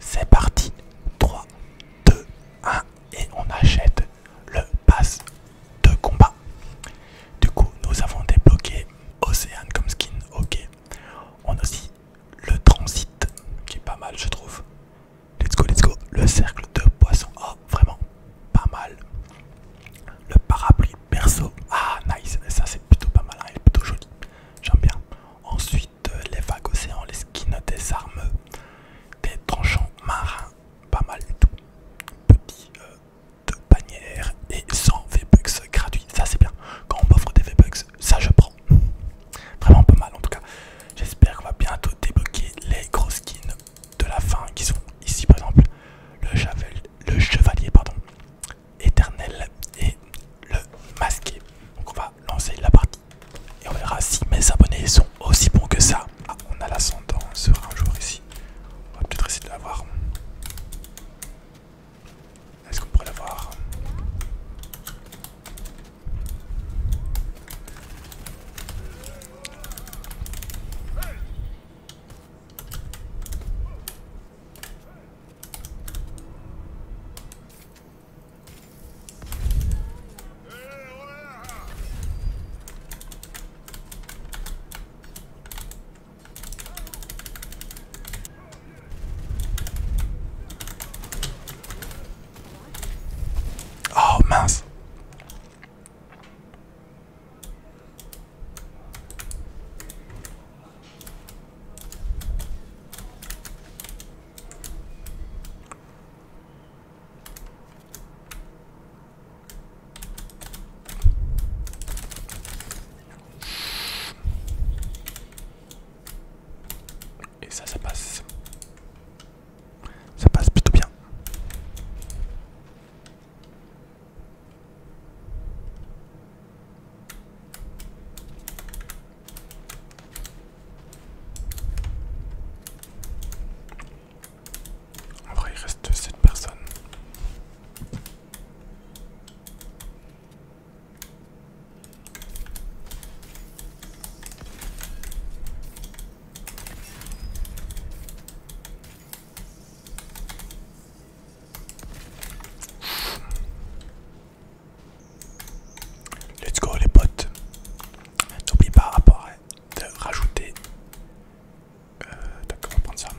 c'est parti. 3, 2, 1 et on achète le pass de combat. Du coup, nous avons débloqué Océane comme skin, ok. On a aussi le transit qui est pas mal, je trouve. Let's go, let's go. Le cercle de poisson, oh, vraiment pas mal. Le parapluie perso, ah nice, ça c'est plutôt pas mal, hein, il est plutôt joli. J'aime bien. Ensuite, les vagues océans, les skins des armes, des tranchants marins, pas mal du tout. Petit de bannière et 100 V-Bucks gratuits, ça c'est bien. Quand on m'offre des V-Bucks, ça je prends. Vraiment pas mal en tout cas. J'espère qu'on va bientôt débloquer les gros skins de la fin qui sont ici par exemple le chevalier pardon, éternel et le masqué. Donc on va lancer la partie et on verra si mes abonnés sont aussi bons que ça. Ah, on a l'ascendant sur un joueur ici. On va peut-être essayer de l'avoir. Est-ce qu'on pourrait l'avoir? Oh mince. Et ça passe. Ça passe plutôt bien. En vrai, il reste 7 personnes. Let's go les potes. N'oublie pas après de rajouter. D'accord, on va prendre ça.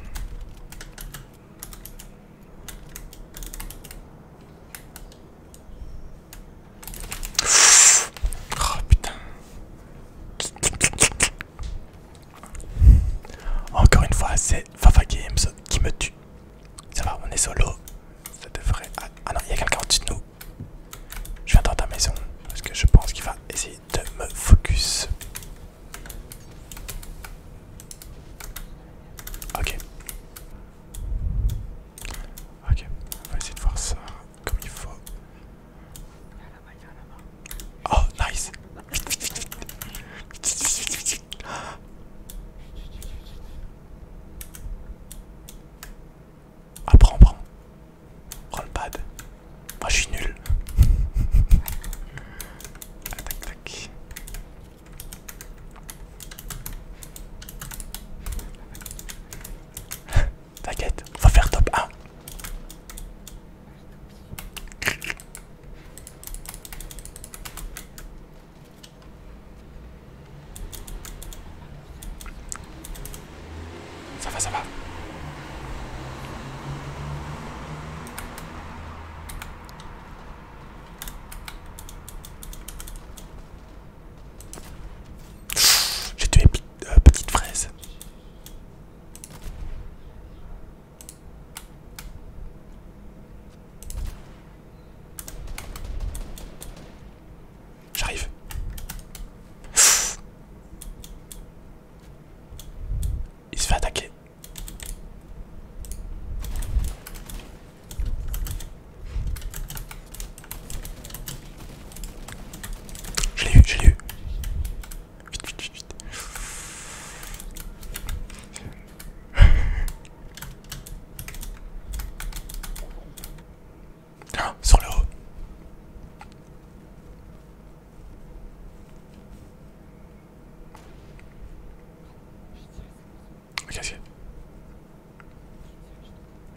Oh putain. Encore une fois, c'est Fafa Games qui me tue. Ça va, on est solo. Ça devrait. Ah non, il y a quelqu'un au-dessus de nous. Je viens dans ta maison parce que je pense qu'il va essayer de me focus. Ok. Ok, on va essayer de voir ça comme il faut. Oh, nice. Vite, vite, vite, vite. Vite, vite, vite, vite, vite. Ah, prends, prends. Prends le pad. Moi, je suis nul. Ah, tac, tac. T'inquiète, on va faire top 1. Ça va, ça va. J'ai tué petite fraise. J'arrive. Il se fait attaquer. Je l'ai eu, je l'ai eu. Vite, vite, vite, vite. Ah, sur le haut. Ok, ok.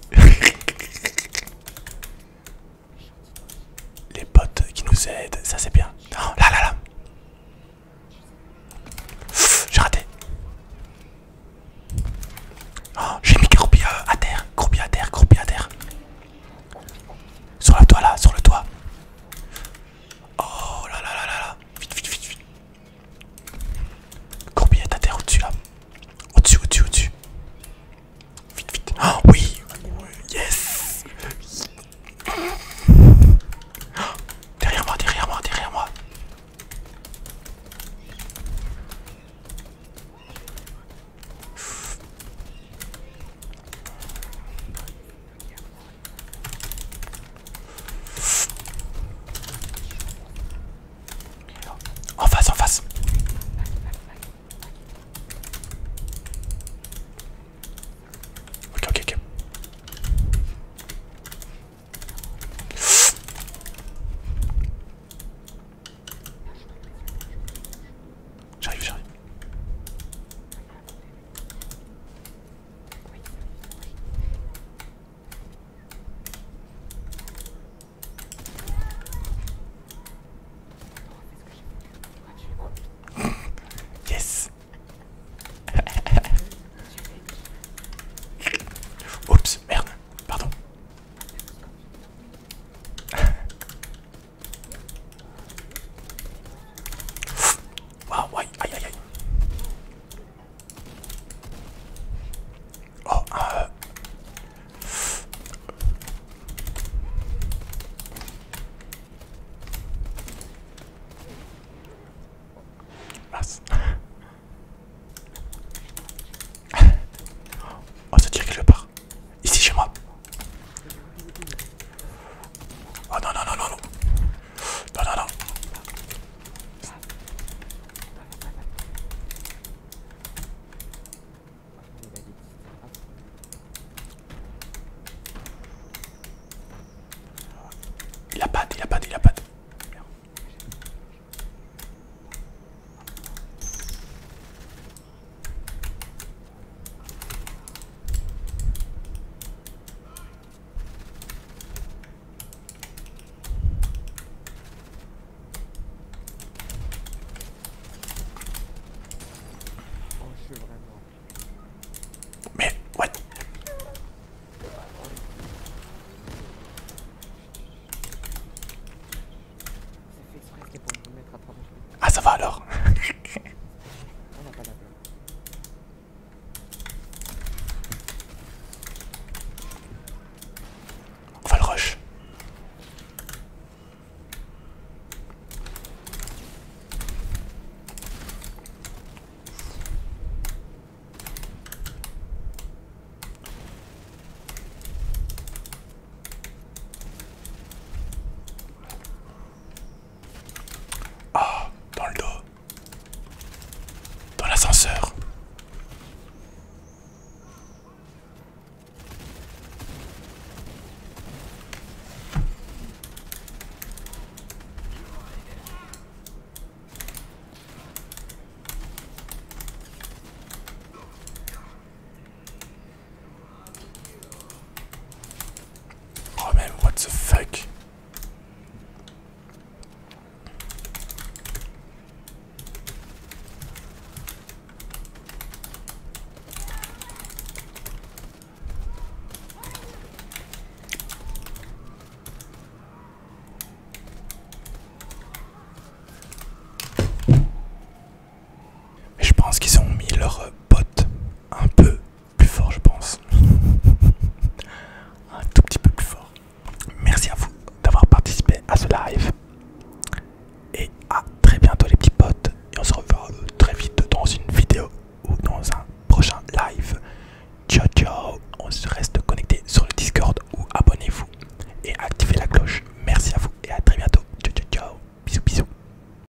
Les potes qui nous aident, ça c'est bien. Non, là, là, là. J'ai raté. Oh, j'ai mis Groupie à terre. Groupie à terre, Groupie à terre. Sur le toit là, sur le toit. Oh là là là là là. Vite, vite, vite, vite. Groupie est à terre au-dessus là. Au-dessus, au-dessus, au-dessus. Vite, vite. Oh oui. Yes. Derrière moi, derrière moi, derrière moi. En face, en face. Ok, ok, ok. J'arrive, j'arrive. Yes. Oups, merde, pardon. Waouh, ouais, aïe, aïe, aïe. Oh, mince. Oh, ça tire quelque part. Ici, chez moi. Oh non, non, non, non, non. Non, non, non. Il a pas de, il a pas de, il a pas de. Mais, what? Ah, ça va alors.